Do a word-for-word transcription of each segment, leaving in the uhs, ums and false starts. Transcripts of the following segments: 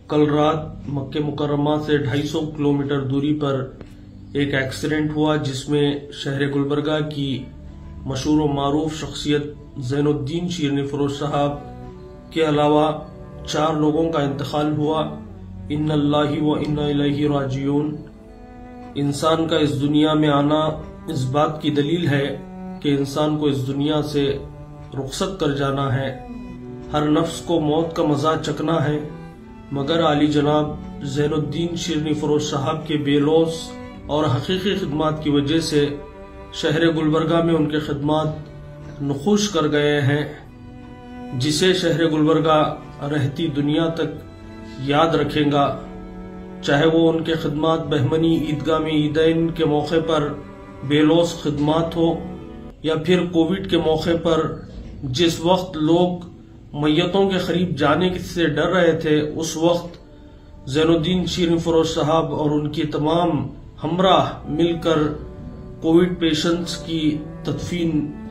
کل رات مکہ مکرمہ سے ڈھائی سو کلومیٹر دوری پر ایک ایکسیڈنٹ ہوا جس میں شہر گلبرگہ کی مشہور و معروف شخصیت زین الدین شیرنی فروش صاحب کے علاوہ چار لوگوں کا انتقال ہوا۔ ان اللہ و انا الیہ راجعون۔ انسان کا اس دنیا میں آنا اس بات کی دلیل ہے کہ انسان کو اس دنیا سے رخصت کر جانا ہے، ہر نفس کو موت کا مزہ چکنا ہے، مگر عالی جناب زین الدین شیرنی فروش صاحب کے بے لوث اور حقیقی خدمات کی وجہ سے شہر گلبرگہ میں ان کے خدمات نخوش کر گئے ہیں، جسے شہر گلبرگہ رہتی دنیا تک یاد رکھیں گا، چاہے وہ ان کے خدمات بہمنی عیدگاہ میں عیدین کے موقع پر بے لوث خدمات ہو، یا پھر کووڈ کے موقع پر جس وقت لوگ میتوں کے قریب جانے سے ڈر رہے تھے، اس وقت زین الدین شیرنی فروش صاحب اور ان کی تمام ہمراہ مل کر کووڈ پیشنٹس کی تدفین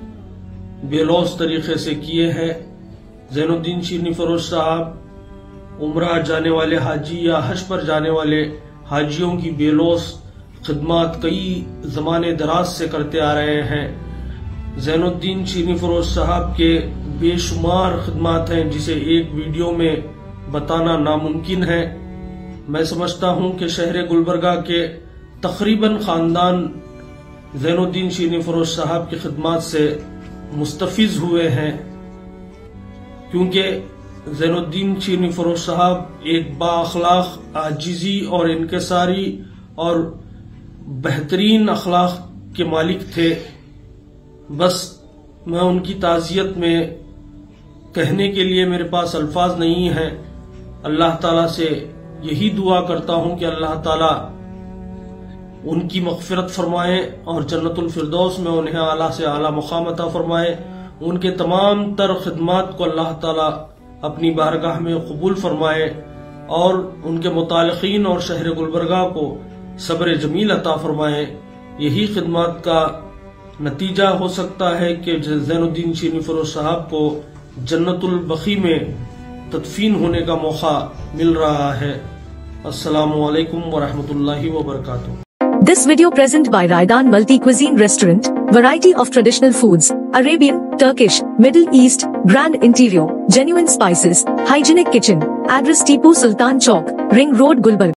بے لوث طریقے سے کیے ہیں۔ زین الدین شیرنی فروش صاحب عمرہ جانے والے حاجی یا حج پر جانے والے حاجیوں کی بے لوث خدمات کئی زمانے دراز سے کرتے آ رہے ہیں۔ زین الدین شیرنی فروش صاحب کے بے شمار خدمات ہیں جسے ایک ویڈیو میں بتانا ناممکن ہے۔ میں سمجھتا ہوں کہ شہر گلبرگہ کے تقریباً خاندان زین الدین شیرنی فروش صاحب کی خدمات سے مستفیض ہوئے ہیں، کیونکہ زین الدین شیرنی فروش صاحب ایک با اخلاق، عاجزی اور انکساری اور بہترین اخلاق کے مالک تھے۔ بس میں ان کی تعزیت میں کہنے کے لیے میرے پاس الفاظ نہیں ہیں۔ اللہ تعالیٰ سے یہی دعا کرتا ہوں کہ اللہ تعالیٰ ان کی مغفرت فرمائے اور جنت الفردوس میں انہیں اعلیٰ سے اعلیٰ مقام عطا فرمائے۔ ان کے تمام تر خدمات کو اللہ تعالیٰ اپنی بارگاہ میں قبول فرمائے اور ان کے متعلقین اور شہر گلبرگہ کو صبر جمیل عطا فرمائے۔ یہی خدمات کا نتیجہ ہو سکتا ہے کہ زین الدین شیرنی فروش صاحب کو جنت البقیع میں تدفین ہونے کا موقع مل رہا ہے۔ السلام علیکم ورحمۃ اللہ وبرکاتہ۔ This video present by Raidan Multi Cuisine Restaurant, variety of traditional foods, Arabian, Turkish, Middle East, grand interior, genuine spices, hygienic kitchen, address Tipu Sultan Chowk, Ring Road, Gulbarga.